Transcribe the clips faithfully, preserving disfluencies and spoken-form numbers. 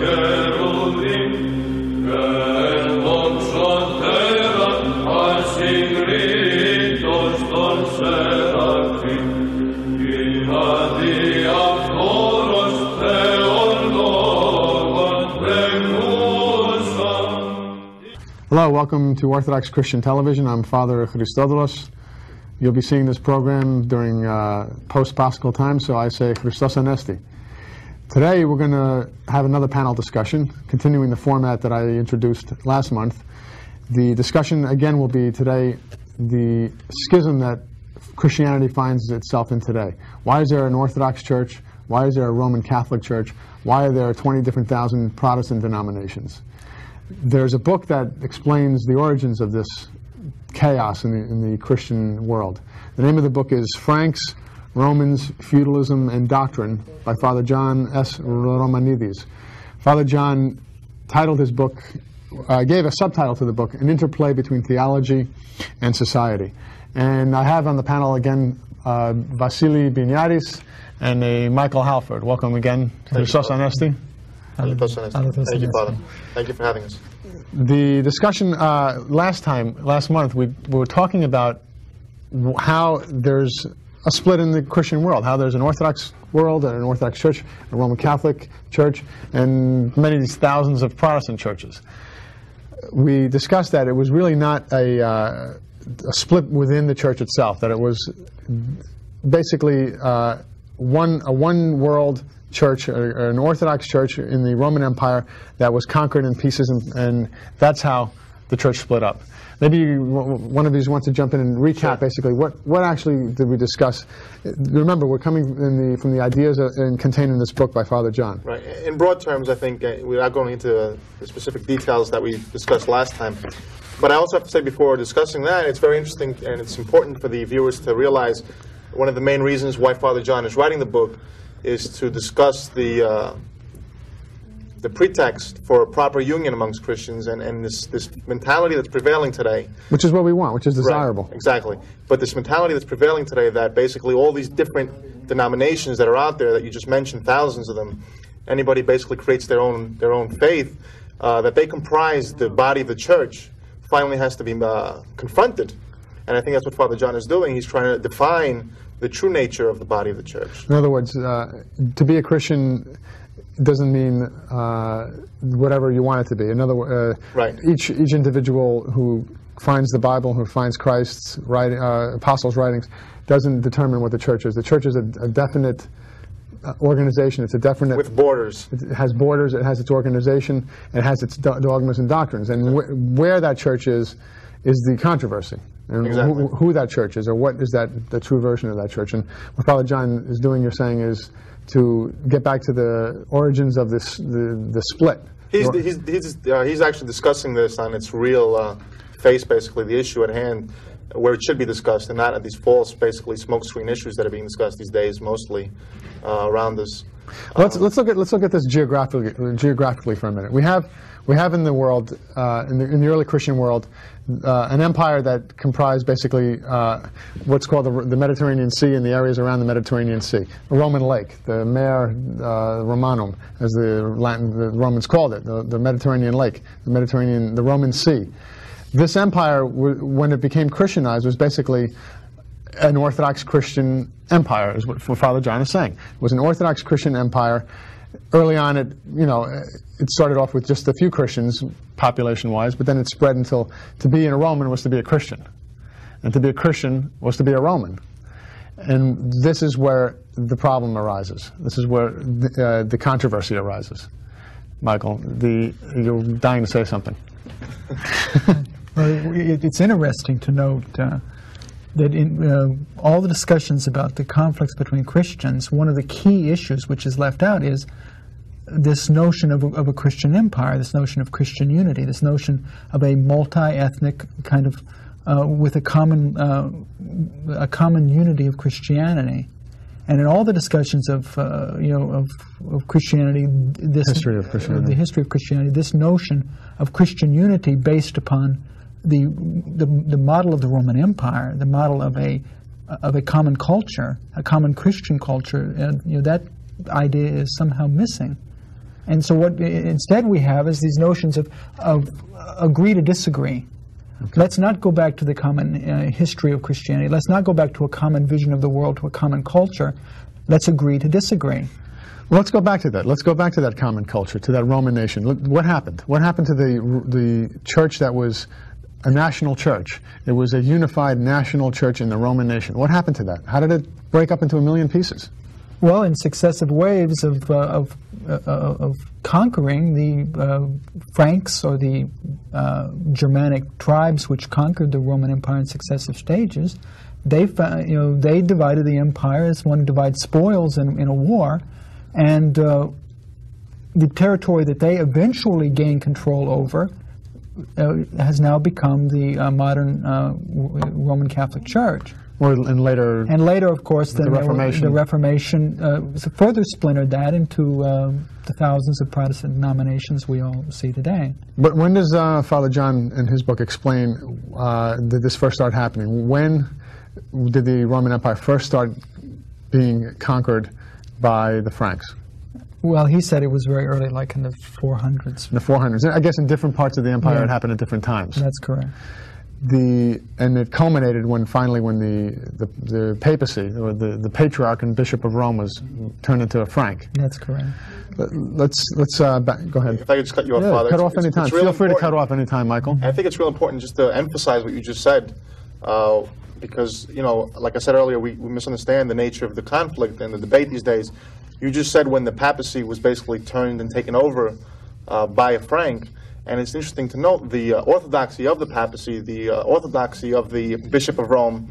Hello, welcome to Orthodox Christian Television. I'm Father Christodolos. You'll be seeing this program during uh, post-Paschal time, so I say Christos Anesti. Today we're going to have another panel discussion, continuing the format that I introduced last month. The discussion again will be today the schism that Christianity finds itself in today. Why is there an Orthodox Church? Why is there a Roman Catholic Church? Why are there twenty different thousand Protestant denominations? There's a book that explains the origins of this chaos in the, in the Christian world. The name of the book is Franks, Romans, Feudalism, and Doctrine by Father John S. Romanidis. Father John titled his book, uh, gave a subtitle to the book, An Interplay Between Theology and Society. And I have on the panel again uh, Vasily Biniadis and uh, Michael Halford. Welcome again. Christos Anesti. Thank you, Father. Thank you for having us. The discussion uh, last time, last month, we, we were talking about how there's a split in the Christian world, how there's an Orthodox world and an Orthodox Church, a Roman Catholic Church, and many of these thousands of Protestant churches. We discussed that it was really not a, uh, a split within the Church itself, that it was basically uh, one a one world church, or an Orthodox Church in the Roman Empire that was conquered in pieces, and, and that's how the Church split up. Maybe you, one of these wants to jump in and recap sure. basically what, what actually did we discuss. Remember, we're coming in the, from the ideas in, contained in this book by Father John. Right. In broad terms, I think uh, we're not going into uh, the specific details that we discussed last time. But I also have to say, before discussing that, it's very interesting and it's important for the viewers to realize one of the main reasons why Father John is writing the book is to discuss the uh, the pretext for a proper union amongst Christians, and, and this, this mentality that's prevailing today. Which is what we want, which is desirable. Right, exactly. But this mentality that's prevailing today, that basically all these different denominations that are out there that you just mentioned, thousands of them, anybody basically creates their own, their own faith, uh, that they comprise the body of the church, finally has to be uh, confronted. And I think that's what Father John is doing. He's trying to define the true nature of the body of the church. In other words, uh, to be a Christian doesn't mean uh, whatever you want it to be. In other words, uh, right. each each individual who finds the Bible, who finds Christ's writing, uh, apostles' writings, doesn't determine what the church is. The church is a, a definite uh, organization. It's a definite with borders. It has borders. It has its organization. It has its do dogmas and doctrines. And wh where that church is, is the controversy. And exactly. who, who that church is, or what is that the true version of that church. And what Father John is doing, you're saying, is to get back to the origins of this the, the split. He's he's he's, uh, he's actually discussing this on its real uh, face, basically the issue at hand, where it should be discussed, and not at these false, basically smokescreen issues that are being discussed these days, mostly uh, around us. Let's um, let's look at let's look at this geographically geographically for a minute. We have we have in the world uh, in the in the early Christian world. Uh, an empire that comprised basically uh, what's called the, the Mediterranean Sea and the areas around the Mediterranean Sea. A Roman lake, the Mare uh, Romanum, as the Latin, the Romans called it, the, the Mediterranean lake, the Mediterranean, the Roman Sea. This empire, w when it became Christianized, was basically an Orthodox Christian empire, is what Father John is saying. It was an Orthodox Christian empire. Early on, it you know it started off with just a few Christians, population-wise, but then it spread until to be a Roman was to be a Christian, and to be a Christian was to be a Roman. And this is where the problem arises. This is where the, uh, the controversy arises. Michael, the you're dying to say something. Well, it, it's interesting to note uh, that in uh, all the discussions about the conflicts between Christians, one of the key issues which is left out is this notion of a, of a Christian empire, this notion of Christian unity, this notion of a multi-ethnic kind of, uh, with a common, uh, a common unity of Christianity. And in all the discussions of, uh, you know, of, of Christianity, this history of Christianity. Uh, the history of Christianity, this notion of Christian unity based upon the, the the model of the Roman Empire, the model of a of a common culture, a common Christian culture, and you know that idea is somehow missing. And so what instead we have is these notions of, of agree to disagree. Okay. Let's not go back to the common uh, history of Christianity. Let's not go back to a common vision of the world, to a common culture. Let's agree to disagree. Well, let's go back to that. Let's go back to that common culture, to that Roman nation. Look, what happened? What happened to the, the church that was a national church? It was a unified national church in the Roman nation. What happened to that? How did it break up into a million pieces? Well, in successive waves of, uh, of, uh, of conquering the uh, Franks, or the uh, Germanic tribes which conquered the Roman Empire in successive stages, they, you know, they divided the empire as one divides spoils in, in a war, and uh, the territory that they eventually gained control over uh, has now become the uh, modern uh, Roman Catholic Church. Or and later, and later, of course, the Reformation. The Reformation uh, further splintered that into uh, the thousands of Protestant denominations we all see today. But when does uh, Father John, in his book, explain uh, did this first start happening? When did the Roman Empire first start being conquered by the Franks? Well, he said it was very early, like in the four hundreds. In the four hundreds. I guess in different parts of the empire yeah. it happened at different times. That's correct. The, and it culminated when finally when the, the, the papacy, or the, the patriarch and bishop of Rome, was turned into a Frank. That's correct. Let's, let's uh, back, go ahead. If I could just cut you off, yeah, Father. cut it's, off any time. Feel free to cut off any time, Michael. I think it's real important just to emphasize what you just said, uh, because, you know, like I said earlier, we, we misunderstand the nature of the conflict and the debate these days. You just said when the papacy was basically turned and taken over uh, by a Frank. And it's interesting to note the uh, orthodoxy of the papacy, the uh, orthodoxy of the Bishop of Rome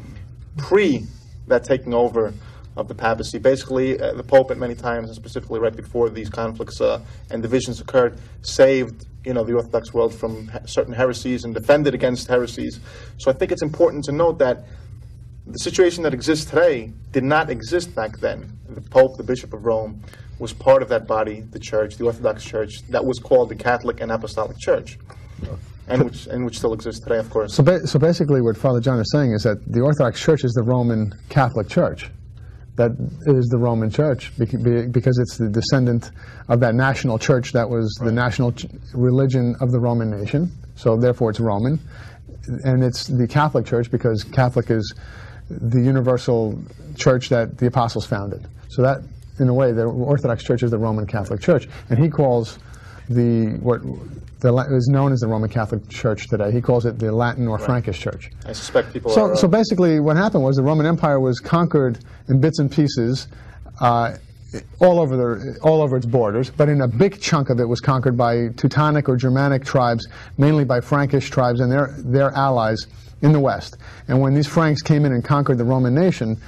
pre that taking over of the papacy. Basically, uh, the Pope at many times, and specifically right before these conflicts uh, and divisions occurred, saved you know, the Orthodox world from certain heresies and defended against heresies. So I think it's important to note that the situation that exists today did not exist back then. The Pope, the Bishop of Rome, was part of that body, the Church, the Orthodox Church, that was called the Catholic and Apostolic Church, and which, and which still exists today, of course. So, ba so basically what Father John is saying is that the Orthodox Church is the Roman Catholic Church. That is the Roman Church because it's the descendant of that national church that was right. the national ch religion of the Roman nation, so therefore it's Roman. And it's the Catholic Church because Catholic is the universal church that the apostles founded. So that, in a way, the Orthodox Church is the Roman Catholic Church, and he calls the what the, is known as the Roman Catholic Church today. He calls it the Latin or right. Frankish Church. I suspect people. So, are, uh, so basically, what happened was the Roman Empire was conquered in bits and pieces, uh, all over the all over its borders, but in a big chunk of it was conquered by Teutonic or Germanic tribes, mainly by Frankish tribes and their their allies in the West. And when these Franks came in and conquered the Roman nation,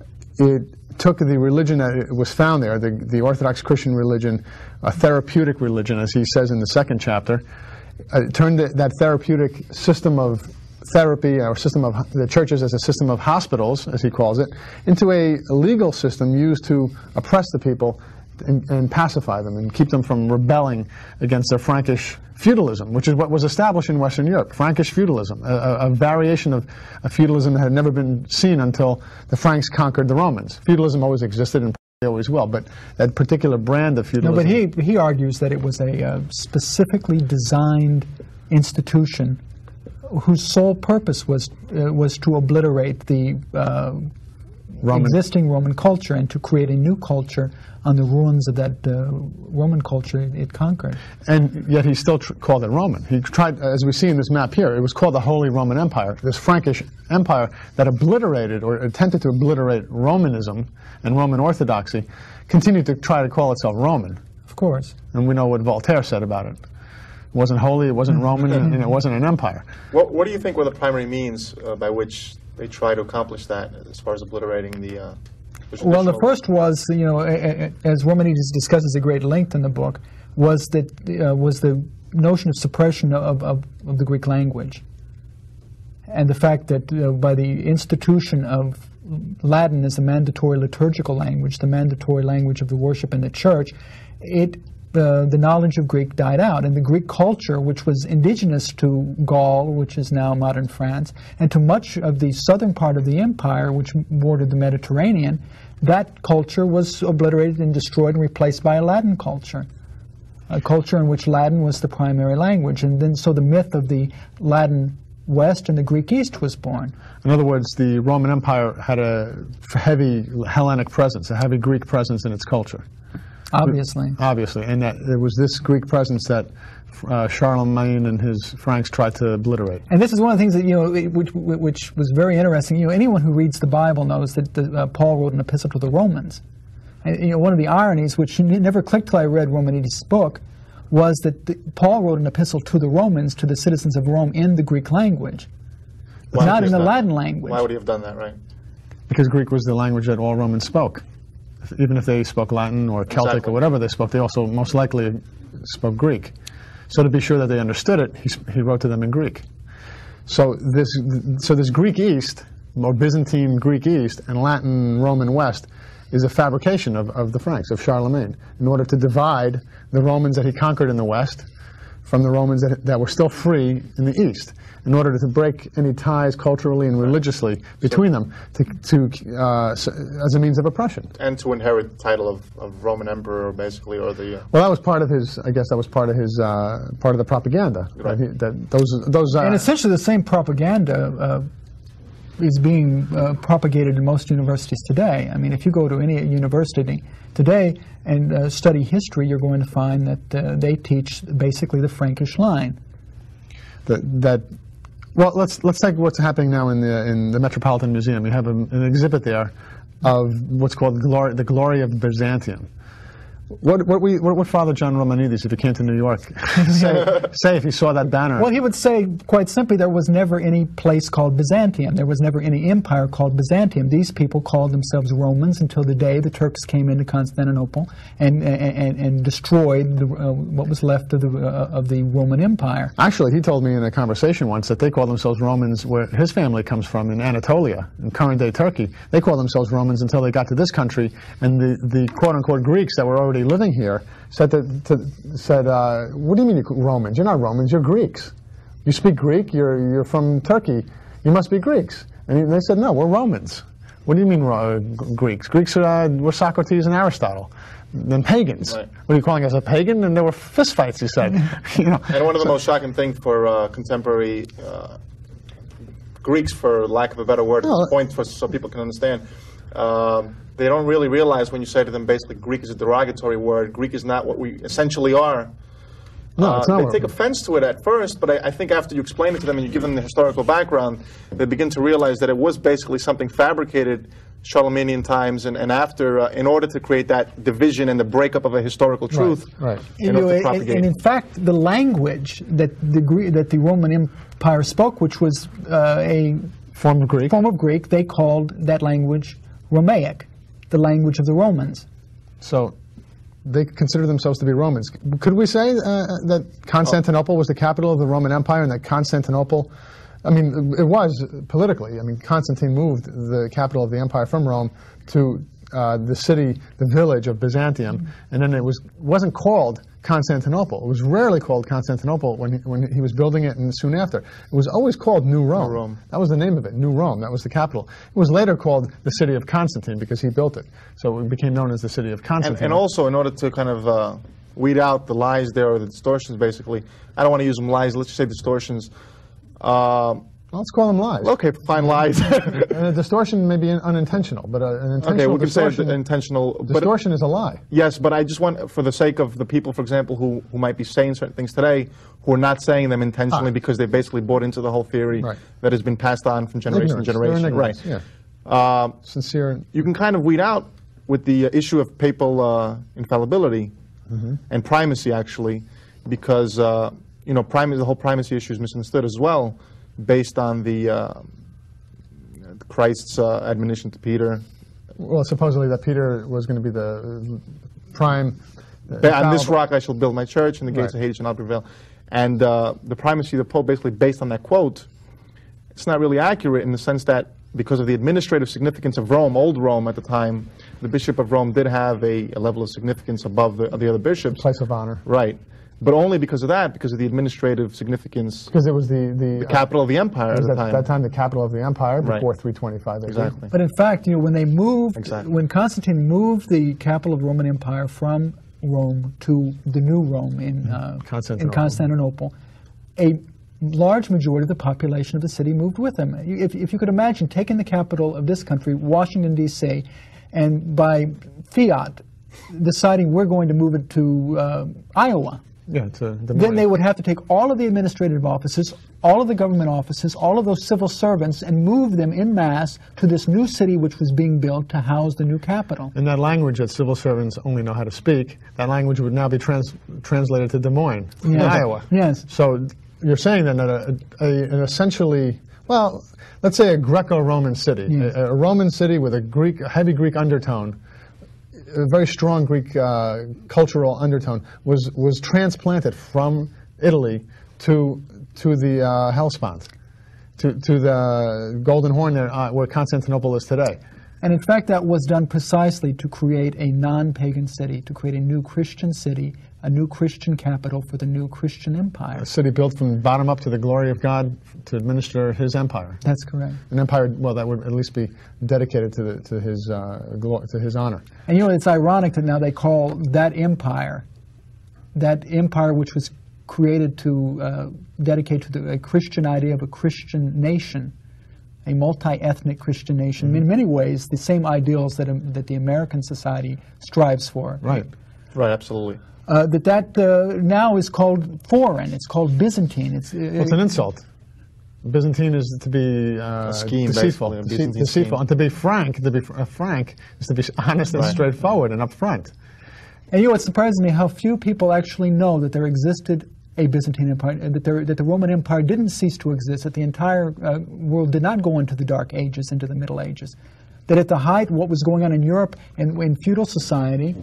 it took the religion that was found there, the, the Orthodox Christian religion, a therapeutic religion, as he says in the second chapter, uh, turned the, that therapeutic system of therapy, or system of the churches as a system of hospitals, as he calls it, into a legal system used to oppress the people and, and pacify them and keep them from rebelling against their Frankish feudalism, which is what was established in Western Europe, Frankish feudalism, a, a variation of a feudalism that had never been seen until the Franks conquered the Romans. Feudalism always existed and always will, but that particular brand of feudalism... No, but he, he argues that it was a uh, specifically designed institution whose sole purpose was, uh, was to obliterate the uh, Roman. existing Roman culture and to create a new culture on the ruins of that uh, Roman culture it, it conquered. And yet he still tr called it Roman. He tried, as we see in this map here, it was called the Holy Roman Empire, this Frankish empire that obliterated or attempted to obliterate Romanism and Roman Orthodoxy, continued to try to call itself Roman. Of course. And we know what Voltaire said about it. It wasn't holy, it wasn't Roman, and it wasn't an empire. What, what do you think were the primary means uh, by which they try to accomplish that as far as obliterating the... Uh, Well, the first was, you know, as Romanides discusses at great length in the book, was that uh, was the notion of suppression of, of, of the Greek language, and the fact that uh, by the institution of Latin as the mandatory liturgical language, the mandatory language of the worship in the church, it uh, the knowledge of Greek died out, and the Greek culture, which was indigenous to Gaul, which is now modern France, and to much of the southern part of the empire, which bordered the Mediterranean, that culture was obliterated and destroyed and replaced by a Latin culture. a culture in which Latin was the primary language. And then so the myth of the Latin West and the Greek East was born. In other words, the Roman Empire had a heavy Hellenic presence, a heavy Greek presence in its culture. Obviously. Obviously, and that it was this Greek presence that uh, Charlemagne and his Franks tried to obliterate. And this is one of the things that, you know, which, which was very interesting. You know, anyone who reads the Bible knows that the, uh, Paul wrote an epistle to the Romans. And, you know, one of the ironies, which never clicked till I read Romanides' book, was that the, Paul wrote an epistle to the Romans, to the citizens of Rome, in the Greek language, Why not in the that? Latin language. Why would he have done that, right? Because Greek was the language that all Romans spoke. Even if they spoke Latin or Celtic Exactly. or whatever they spoke, they also most likely spoke Greek. So to be sure that they understood it, he, he wrote to them in Greek. So this, so this Greek East, or Byzantine Greek East, and Latin Roman West, is a fabrication of, of the Franks, of Charlemagne, in order to divide the Romans that he conquered in the West from the Romans that, that were still free in the East, in order to break any ties culturally and religiously between them, to, to uh, as a means of oppression. And to inherit the title of, of Roman Emperor, basically, or the... Uh, Well, that was part of his, I guess that was part of his, uh, part of the propaganda. Right. That he, that those, those, uh, And essentially the same propaganda uh, is being uh, propagated in most universities today. I mean, if you go to any university today and uh, study history, you're going to find that uh, they teach basically the Frankish line. that, that well, let's let's take what's happening now in the in the Metropolitan Museum. You have a, an exhibit there of what's called glory, the glory of Byzantium. What what we what would Father John Romanides, if he came to New York, say, say if he saw that banner? Well, he would say, quite simply, there was never any place called Byzantium. There was never any empire called Byzantium. These people called themselves Romans until the day the Turks came into Constantinople and and, and destroyed the, uh, what was left of the uh, of the Roman Empire. Actually, he told me in a conversation once that they call themselves Romans where his family comes from, in Anatolia, in current-day Turkey. They called themselves Romans until they got to this country, and the, the quote-unquote Greeks that were already living here said, that, to, said uh, what do you mean you're Romans? You're not Romans, you're Greeks. You speak Greek, you're, you're from Turkey, you must be Greeks. And they said, no, we're Romans. What do you mean uh, Greeks? Greeks are, uh, were Socrates and Aristotle. Then pagans. Right. What are you calling us, a pagan? And there were fistfights, he said. you know, and one of the so, most shocking things for uh, contemporary uh, Greeks, for lack of a better word, Well, point for so people can understand, um, they don't really realize when you say to them, basically, Greek is a derogatory word. Greek is not what we essentially are. No, it's uh, not they what take we- offense to it at first, but I, I think after you explain it to them and you give them the historical background, they begin to realize that it was basically something fabricated Charlemagnean times, and, and after, uh, in order to create that division and the breakup of a historical truth. Right, right. In You know, order to and, propagate. and in fact, the language that the Gre- that the Roman Empire spoke, which was uh, a Form of Greek. form of Greek, they called that language Romaic, the language of the Romans. So they consider themselves to be Romans. Could we say uh, that Constantinople was the capital of the Roman Empire, and that Constantinople, I mean, it was politically. I mean, Constantine moved the capital of the empire from Rome to uh, the city, the village of Byzantium, and then it was wasn't called Constantinople. It was rarely called Constantinople when he, when he was building it, and soon after. It was always called New Rome. New Rome. That was the name of it, New Rome. That was the capital. It was later called the city of Constantine because he built it. So it became known as the city of And, Constantine. and also, in order to kind of uh, weed out the lies there, or the distortions, basically, I don't want to use them lies, let's just say distortions. Um, Well, let's call them lies. okay, fine, lies. And a distortion may be unintentional, but uh, an intentional okay, we can say distortion, intentional. But distortion is a lie. yes, but I just want, for the sake of the people, for example, who, who might be saying certain things today, who are not saying them intentionally Ah. because they basically bought into the whole theory Right. that has been passed on from generation Ignorance. to generation. They're in Right. ignorance, yeah. Um, Sincere. you can kind of weed out with the uh, issue of papal uh, infallibility Mm-hmm. and primacy, actually, because uh, you know, prim- the whole primacy issue is misunderstood as well, based on the uh, Christ's uh, admonition to Peter. Well, supposedly that Peter was going to be the prime. uh, On this infallible- rock I shall build my church, and the gates Right. of Hades shall not prevail. And uh, the primacy of the Pope, basically based on that quote, it's not really accurate in the sense that because of the administrative significance of Rome, old Rome at the time, the Bishop of Rome did have a, a level of significance above the, the other bishops. Place of honor. Right. But only because of that, because of the administrative significance, Because it was the, the, the capital of the empire it at was the at time. that time the capital of the empire Right. before three twenty-five A D. Exactly. But in fact, you know, when they moved, Exactly. when Constantine moved the capital of the Roman Empire from Rome to the new Rome in, uh, Constantinople. in Constantinople, a large majority of the population of the city moved with them. If, if you could imagine taking the capital of this country, Washington, D C, and by fiat deciding we're going to move it to uh, Iowa. Yeah, to the Then they would have to take all of the administrative offices, all of the government offices, all of those civil servants, and move them en masse to this new city which was being built to house the new capital. And that language that civil servants only know how to speak, that language would now be trans translated to Des Moines, in Yes. Iowa. Yes. So you're saying then that a, a, an essentially, well, let's say a Greco-Roman city, Yes. a, a Roman city with a Greek, a heavy Greek undertone, a very strong Greek uh, cultural undertone, was was transplanted from Italy to to the uh, Hellespont, to to the Golden Horn, there, uh, where Constantinople is today. And in fact, that was done precisely to create a non-pagan city, to create a new Christian city, a new Christian capital for the new Christian empire. A city built from the bottom up to the glory of God to administer His empire. That's correct. An empire, well, that would at least be dedicated to the, to His uh, glo to His honor. And you know, it's ironic that now they call that empire, that empire which was created to uh, dedicate to the, a Christian idea of a Christian nation, a multi-ethnic Christian nation. Mm-hmm. In many ways, the same ideals that um, that the American society strives for. Right. Right, absolutely. Uh, that that uh, now is called foreign. It's called Byzantine. It's, uh, well, it's an insult. Byzantine is to be uh, A scheme, deceitful, basically, a dece Byzantine deceitful, scheme. and to be frank. To be fr uh, frank is to be honest and Right. straightforward and upfront. And you know, it surprises me how few people actually know that there existed a Byzantine Empire, and that, there, that the Roman Empire didn't cease to exist, that the entire uh, world did not go into the Dark Ages, into the Middle Ages. That at the height, what was going on in Europe and in feudal society,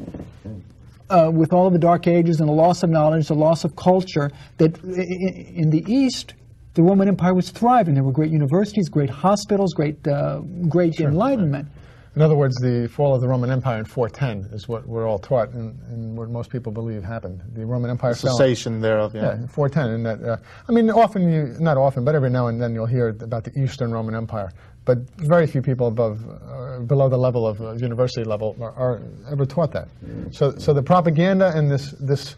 uh, with all of the Dark Ages and the loss of knowledge, the loss of culture, that in, in the East, the Roman Empire was thriving. There were great universities, great hospitals, great, uh, great Sure. enlightenment. In other words, the fall of the Roman Empire in four ten is what we're all taught, and, and what most people believe happened. The Roman Empire fell. Cessation thereof, yeah. Yeah, four ten. And that, uh, I mean, often you, not often, but every now and then you'll hear about the Eastern Roman Empire. But very few people above, uh, below the level of uh, university level are, are ever taught that. So, so the propaganda and this this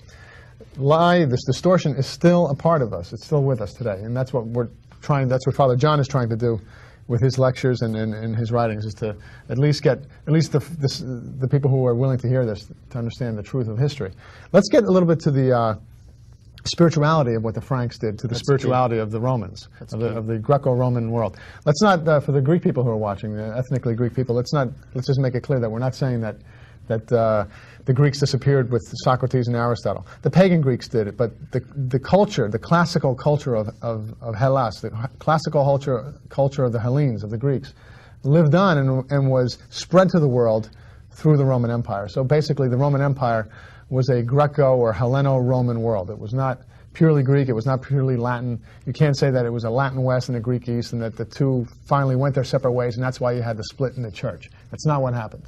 lie, this distortion, is still a part of us. It's still with us today, and that's what we're trying. That's what Father John is trying to do with his lectures and, and, and his writings, is to at least get at least the this, the people who are willing to hear this to understand the truth of history. Let's get a little bit to the uh, spirituality of what the Franks did, to the That's spirituality key. of the Romans, That's of the, key. of the Greco-Roman world. Let's not, uh, for the Greek people who are watching, the ethnically Greek people, let's not, let's just make it clear that we're not saying that that uh, the Greeks disappeared with Socrates and Aristotle. The pagan Greeks did it, but the the culture, the classical culture of of, of Hellas, the classical culture culture of the Hellenes, of the Greeks, lived on and, and was spread to the world through the Roman Empire. So basically, the Roman Empire was a Greco or Helleno-Roman world. It was not purely Greek. It was not purely Latin. You can't say that it was a Latin West and a Greek East, and that the two finally went their separate ways, and that's why you had the split in the church. That's not what happened.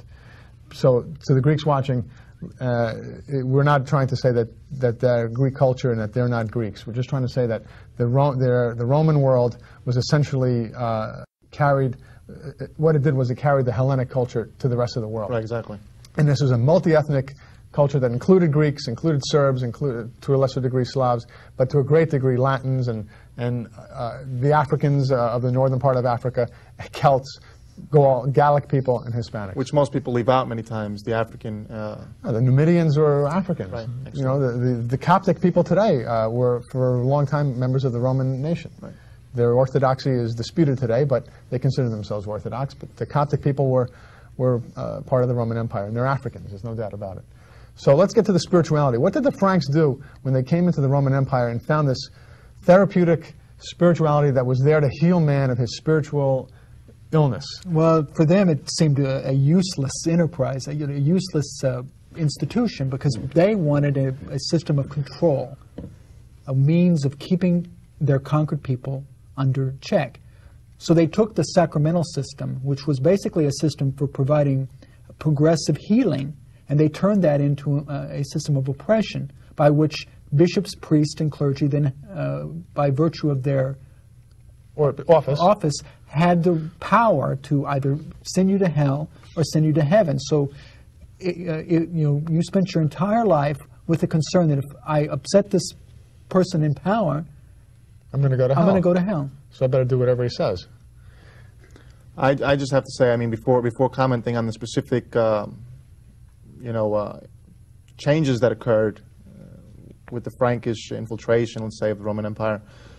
So, to the Greeks watching, uh, it, we're not trying to say that that they're Greek culture and that they're not Greeks. We're just trying to say that the Ro their, the Roman world was essentially uh, carried. Uh, what it did was it carried the Hellenic culture to the rest of the world. Right, exactly. And this was a multi-ethnic culture that included Greeks, included Serbs, included to a lesser degree Slavs, but to a great degree Latins and and uh, the Africans uh, of the northern part of Africa, Celts, Gaul, Gallic people, and Hispanics. Which most people leave out many times, the African. Uh, Uh, the Numidians were Africans. Right, you know, the, the, the Coptic people today uh, were for a long time members of the Roman nation. Right. Their orthodoxy is disputed today, but they consider themselves Orthodox. But the Coptic people were were uh, part of the Roman Empire, and they're Africans. There's no doubt about it. So let's get to the spirituality. What did the Franks do when they came into the Roman Empire and found this therapeutic spirituality that was there to heal man of his spiritual illness? Well, for them, it seemed a, a useless enterprise, a, you know, a useless uh, institution, because they wanted a, a system of control, a means of keeping their conquered people under check. So they took the sacramental system, which was basically a system for providing progressive healing, and they turned that into uh, a system of oppression, by which bishops, priests, and clergy then, uh, by virtue of their Or office. office, had the power to either send you to hell or send you to heaven. So it, uh, it, you know, you spent your entire life with the concern that if I upset this person in power, I'm going to go to hell. I'm going to go to hell. So I better do whatever he says. I, I just have to say, I mean, before before commenting on the specific, um, you know, uh, changes that occurred uh, with the Frankish infiltration, let's say, of the Roman Empire,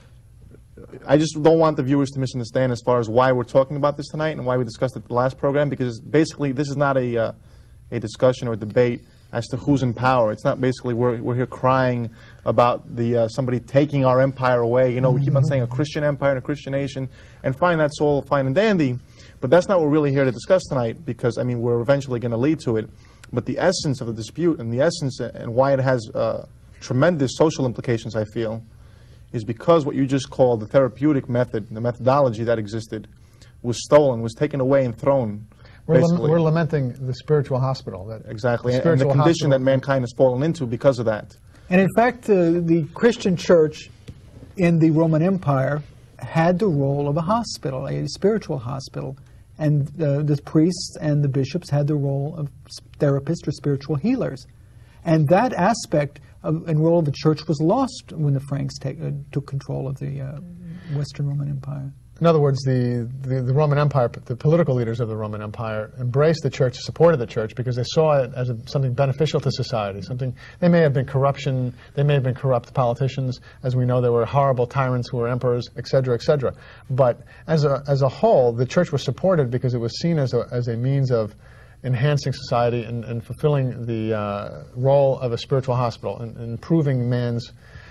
I just don't want the viewers to misunderstand as far as why we're talking about this tonight and why we discussed it in the last program, because basically this is not a, uh, a discussion or a debate as to who's in power. It's not basically we're, we're here crying about the uh, somebody taking our empire away. You know, we keep on saying a Christian empire and a Christian nation, and fine, that's all fine and dandy, but that's not what we're really here to discuss tonight, because, I mean, we're eventually going to lead to it. But the essence of the dispute and the essence and why it has uh, tremendous social implications, I feel, is because what you just called the therapeutic method, the methodology that existed, was stolen, was taken away and thrown. We're, lem we're lamenting the spiritual hospital. That exactly, the and, and the condition hospital. that mankind has fallen into because of that. And in fact, uh, the Christian church in the Roman Empire had the role of a hospital, a spiritual hospital. And uh, the priests and the bishops had the role of therapists or spiritual healers. And that aspect of, and role of the church was lost when the Franks take, uh, took control of the uh, Western Roman Empire. In other words, the, the, the Roman Empire, the political leaders of the Roman Empire embraced the church, supported the church, because they saw it as a, something beneficial to society. Something, they may have been corruption, they may have been corrupt politicians. As we know, there were horrible tyrants who were emperors, et cetera, et cetera. But as a, as a whole, the church was supported because it was seen as a, as a means of enhancing society and, and fulfilling the uh, role of a spiritual hospital and, and improving man's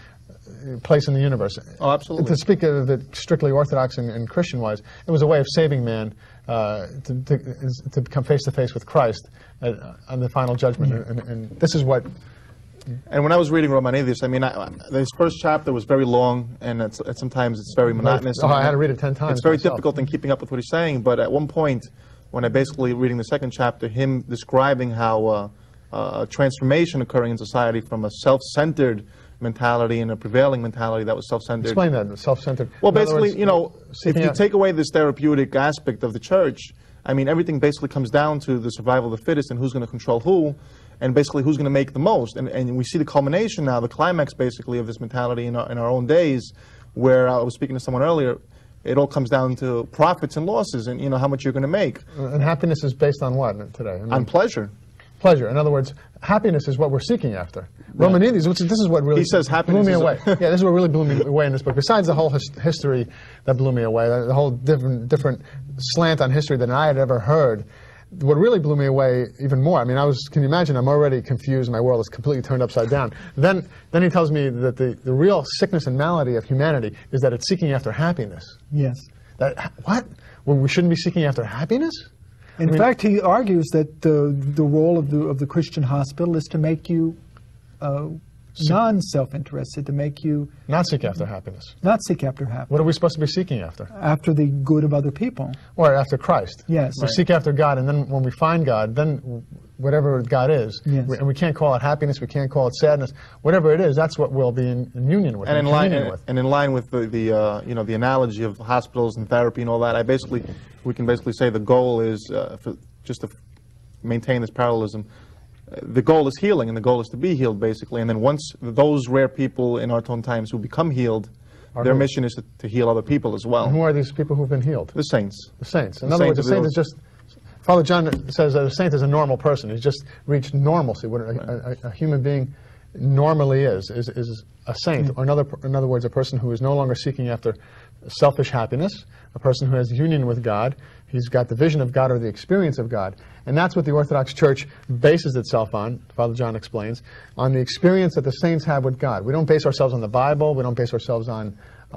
place in the universe. Oh, absolutely. To speak of it strictly Orthodox and, and Christian-wise, it was a way of saving man uh, to, to, to come face-to-face with Christ at, on the final judgment. Yeah. And, and this is what... And when I was reading Romanides, I mean, I, this first chapter was very long, and it's, it's sometimes it's very monotonous. Oh, I had to read it ten times. It's very myself. difficult in keeping up with what he's saying, but at one point, when I basically reading the second chapter, him describing how uh, uh, a transformation occurring in society from a self-centered mentality and a prevailing mentality that was self-centered. Explain that, self-centered. Well, basically, words, you know, if you out. take away this therapeutic aspect of the church, I mean, everything basically comes down to the survival of the fittest and who's going to control who, and basically who's going to make the most. And, and we see the culmination now, the climax, basically, of this mentality in our, in our own days, where I was speaking to someone earlier, it all comes down to profits and losses and, you know, how much you're going to make. And happiness is based on what today? I mean, on pleasure. Pleasure. In other words, happiness is what we're seeking after. Right. Romanides, which this is what really he says happiness blew me is away. Yeah, this is what really blew me away in this book. Besides the whole his history that blew me away, the whole different different slant on history than I had ever heard. What really blew me away even more, I mean, I was, can you imagine, I'm already confused, my world is completely turned upside down. Then, then he tells me that the, the real sickness and malady of humanity is that it's seeking after happiness. Yes. That, what? Well, we shouldn't be seeking after happiness? In I mean, fact, he argues that the, the role of the, of the Christian hospital is to make you uh, non-self-interested, to make you... Not seek after happiness. Not seek after happiness. What are we supposed to be seeking after? After the good of other people. Or after Christ. Yes. We right. seek after God, and then when we find God, then whatever God is, yes. we, and we can't call it happiness, we can't call it sadness, whatever it is, that's what we'll be in, in union with. And in, line, and, with. and in line with the, the uh, you know, the analogy of hospitals and therapy and all that, I basically, we can basically say the goal is, uh, for, just to maintain this parallelism, the goal is healing, and the goal is to be healed, basically. And then once those rare people in our own times who become healed, are their who? mission is to, to heal other people as well. And who are these people who've been healed? The saints. The saints. In the other saints words, a saint is just... Father John says that a saint is a normal person. He's just reached normalcy. What a, right. a, a human being normally is, is, is a saint. Mm-hmm. Or another, in other words, a person who is no longer seeking after selfish happiness, a person who has union with God. He's got the vision of God or the experience of God. And that's what the Orthodox Church bases itself on, Father John explains, on the experience that the saints have with God. We don't base ourselves on the Bible. We don't base ourselves on,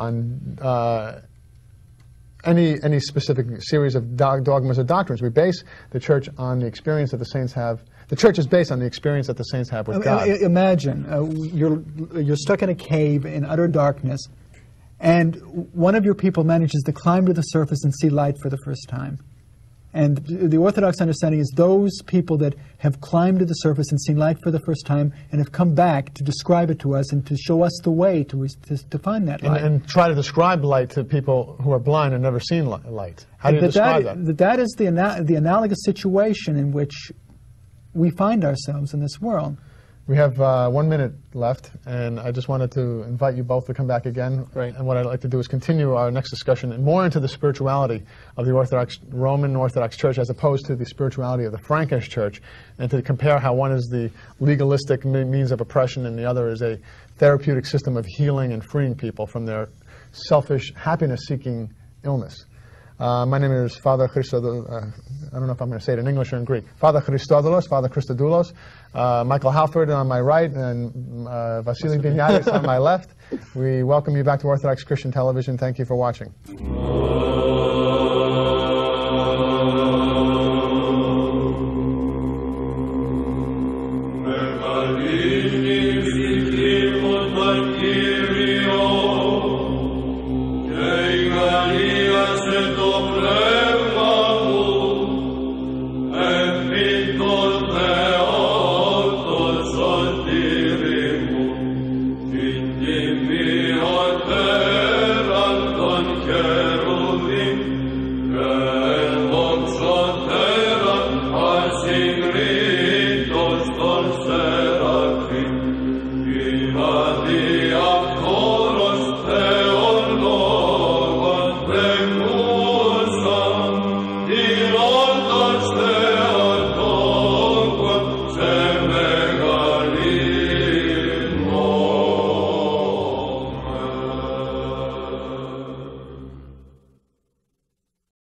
on uh, any, any specific series of dogmas or doctrines. We base the Church on the experience that the saints have. The Church is based on the experience that the saints have with God. Imagine uh, you're, you're stuck in a cave in utter darkness, and one of your people manages to climb to the surface and see light for the first time. And the Orthodox understanding is those people that have climbed to the surface and seen light for the first time and have come back to describe it to us and to show us the way to, to, to find that light. And, and try to describe light to people who are blind and never seen light. How do you that describe that, that? That is the, ana the analogous situation in which we find ourselves in this world. We have uh, one minute left, and I just wanted to invite you both to come back again. Right. And what I'd like to do is continue our next discussion and more into the spirituality of the Orthodox Roman Orthodox Church as opposed to the spirituality of the Frankish Church, and to compare how one is the legalistic means of oppression and the other is a therapeutic system of healing and freeing people from their selfish, happiness-seeking illness. Uh, my name is Father Christodoulos. Uh, I don't know if I'm going to say it in English or in Greek. Father Christodoulos, Father Christodoulos, uh, Michael Halford on my right, and uh, Vasily Vinyatis on my left. We welcome you back to Orthodox Christian Television. Thank you for watching. Thank you.